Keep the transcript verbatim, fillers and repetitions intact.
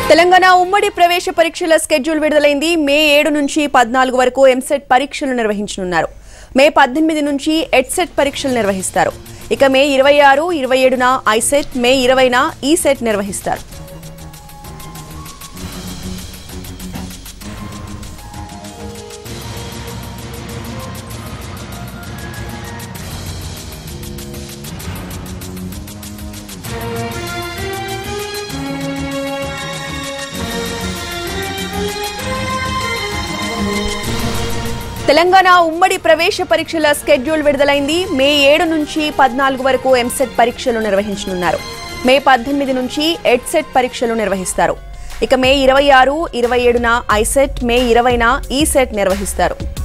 తెలంగాణ ఉమ్మడి ప్రవేశ పరీక్షల స్కెడ్యూల్ విడుదలైంది. మే ఏడు నుంచి పద్నాలుగు వరకు ఎంసెట్ పరీక్షలు నిర్వహించనున్నారు. మే పద్దెనిమిది నుంచి ఎడ్సెట్ పరీక్షలు నిర్వహిస్తారు. ఇక మే ఇరవై ఆరు ఇరవై ఏడున ఐసెట్, మే ఇరవైన ఈసెట్ నిర్వహిస్తారు. తెలంగాణ ఉమ్మడి ప్రవేశ పరీక్షల స్కెడ్యూల్ విడుదలైంది. మే ఏడు నుంచి పద్నాలుగు వరకు ఎంసెట్ పరీక్షలు నిర్వహించనున్నారు. మే పద్దెనిమిది నుంచి ఎడ్సెట్ పరీక్షలు నిర్వహిస్తారు. ఇక మే ఇరవై ఆరు ఇరవై ఏడున ఐసెట్, మే ఇరవైన ఈసెట్ నిర్వహిస్తారు.